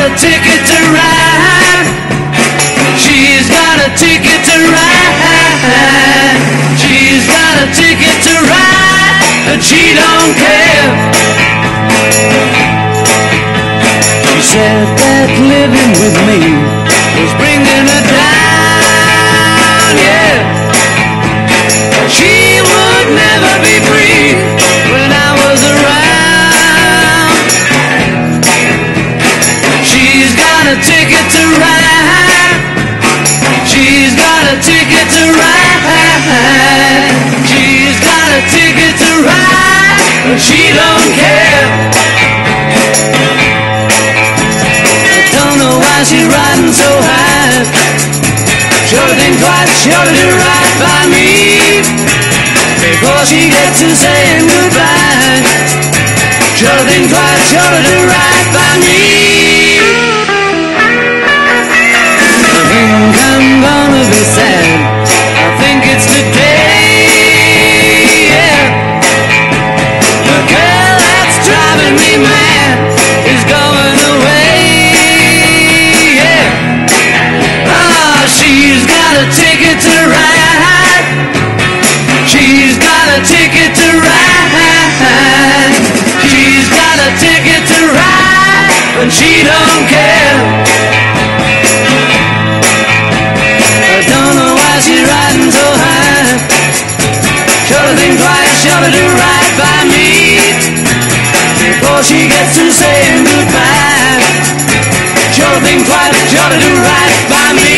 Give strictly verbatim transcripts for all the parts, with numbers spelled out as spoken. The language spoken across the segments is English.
a ticket to ride. She's got a ticket to ride. She's got a ticket to ride, but she don't care. She said that living with me was bringing her down, yeah. She would never be free when I was around. She's got a ticket to ride. She's got a ticket to ride. She's got a ticket to ride, but she don't care. I don't know why she's riding so high. Sure think twice, sure to do right by me before she gets to saying goodbye. Sure think twice, sure to do right by me. I think I'm gonna be sad. I think it's today, yeah. The girl that's driving me mad is going away, yeah. Ah, she's got a ticket to ride. She's got a ticket to ride. She's got a ticket to ride, but she don't care. I don't know why she's riding so high. Sure to think twice, sure to do right by me before she gets to saying goodbye. Sure to think twice, sure to do right by me.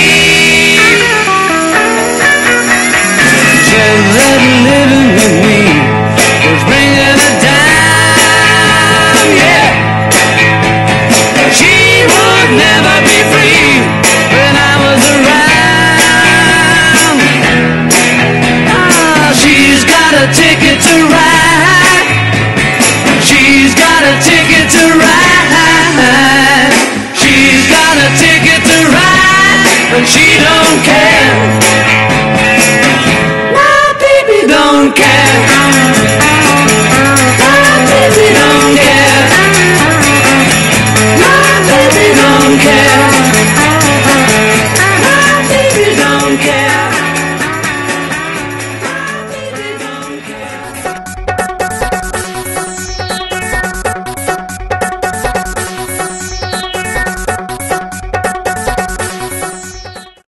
Said that living with me was bringing her down, yeah. She would never be free when I was around. Ah, she's got a ticket to ride. She's got a ticket to ride. She's got a ticket to ride, but she don't care.